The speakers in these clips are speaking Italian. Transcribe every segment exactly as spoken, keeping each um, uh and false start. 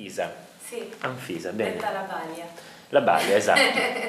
Anfisa. Sì, Anfisa, bene. detta la Balia. La Balia, esatto.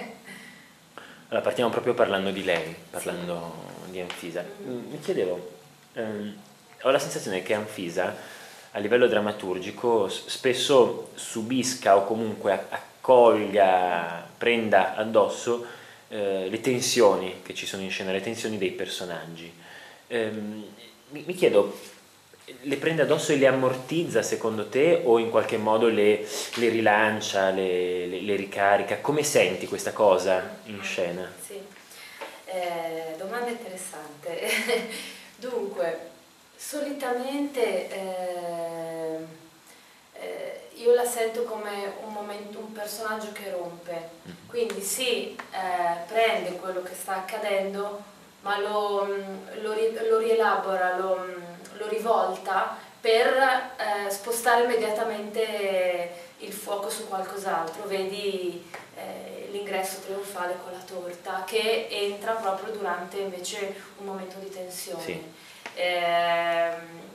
Allora, partiamo proprio parlando di lei, parlando sì. di Anfisa. Mm. Mi chiedevo, ehm, ho la sensazione che Anfisa, a livello drammaturgico, spesso subisca o comunque accolga, prenda addosso eh, le tensioni che ci sono in scena, le tensioni dei personaggi. Ehm, mi, mi chiedo, le prende addosso e le ammortizza secondo te o in qualche modo le, le rilancia, le, le, le ricarica? Come senti questa cosa in scena? Sì, eh, domanda interessante. Dunque, solitamente eh, eh, io la sento come un, momento, un personaggio che rompe, quindi sì, eh, prende quello che sta accadendo, ma lo, lo, lo rielabora, lo, lo rivolta per eh, spostare immediatamente il fuoco su qualcos'altro. Vedi eh, l'ingresso trionfale con la torta che entra proprio durante invece un momento di tensione. Sì. Eh,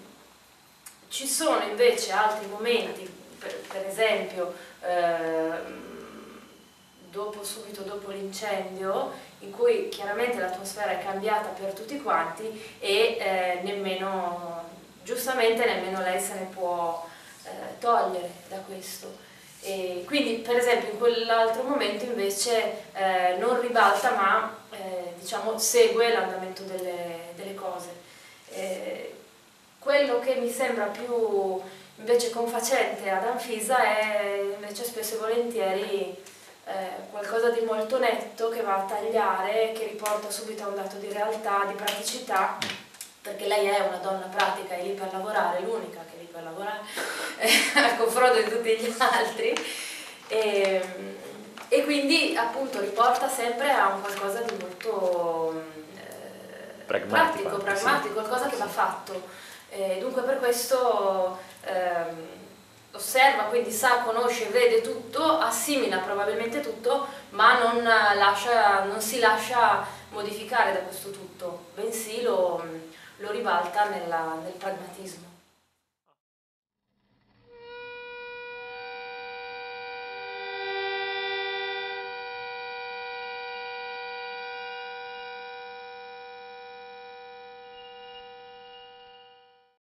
ci sono invece altri momenti, per, per esempio eh, dopo, subito dopo l'incendio, in cui chiaramente l'atmosfera è cambiata per tutti quanti e eh, nemmeno, giustamente nemmeno lei se ne può eh, togliere da questo. E quindi per esempio in quell'altro momento invece eh, non ribalta ma eh, diciamo segue l'andamento delle, delle cose. Eh, quello che mi sembra più invece confacente ad Anfisa è invece spesso e volentieri Eh, qualcosa di molto netto che va a tagliare, che riporta subito a un dato di realtà, di praticità, perché lei è una donna pratica, è lì per lavorare, l'unica che è lì per lavorare eh, al confronto di tutti gli altri e, e quindi appunto riporta sempre a un qualcosa di molto eh, pragmatico, pratico, pragmatico, sì. Qualcosa che va fatto. Eh, dunque per questo ehm, osserva, quindi sa, conosce, vede tutto, assimila probabilmente tutto, ma non, lascia, non si lascia modificare da questo tutto, bensì lo, lo ribalta nella, nel pragmatismo.